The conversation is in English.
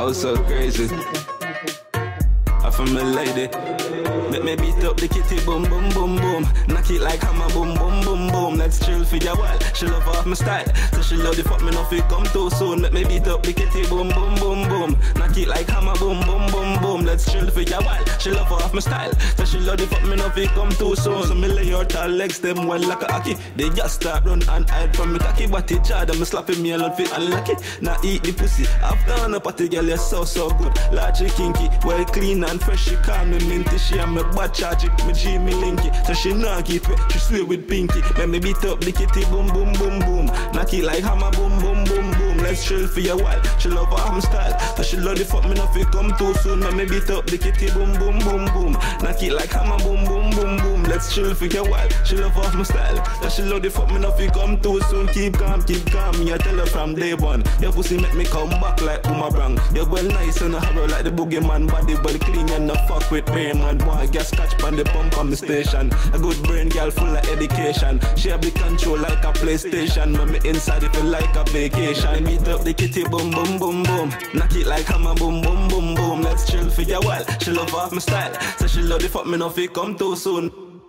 Oh, so crazy. I from a lady. Make me beat up the kitty, boom, boom, boom, boom. Knock it like hammer, boom, boom, boom, boom. Let's chill for your while. She love off my style, so she love the fuck me if it come too soon. Make me beat up the kitty, boom, boom, boom, boom. Knock it like hammer, boom, boom, boom, boom. Let's chill for your while. She love off my style, so she love the fuck me if it come too soon. So me lay your tall legs, them well like a hockey. They just start run and hide from me cocky, but it hard. I'm slapping me alone fit unlucky. Now eat the pussy. After on a party girl, you're so good. Large kinky, well clean and fresh. She call me minty, she and me bad charge it. Me G me linky, so she not keep it. She swear with pinky. Let me beat up the kitty, boom, boom, boom, boom. Knock it like hammer, boom, boom, boom, boom. Let's chill for your while. She love her style, so she love the fuck me if it come too soon. Let me beat up the kitty, boom, boom, boom, boom. Knock it like hammer, boom, boom, boom, boom. Let's chill for your while. She love her style, so she love the fuck me if it come too soon. Keep calm, me I tell her from day one. Your pussy make me come back like boomerang. You're well nice and a horror like the boogeyman. Body well clean and no fuck with me, man. Boy, gas catch on the pump on the station. A good brain girl full of education. She have the control like a PlayStation. But me inside it feel like a vacation. Beat up the kitty, boom, boom, boom, boom. Knock it like hammer, boom, boom, boom, boom. Let's chill for your while. She love off my style, so she love the fuck me if it come too soon.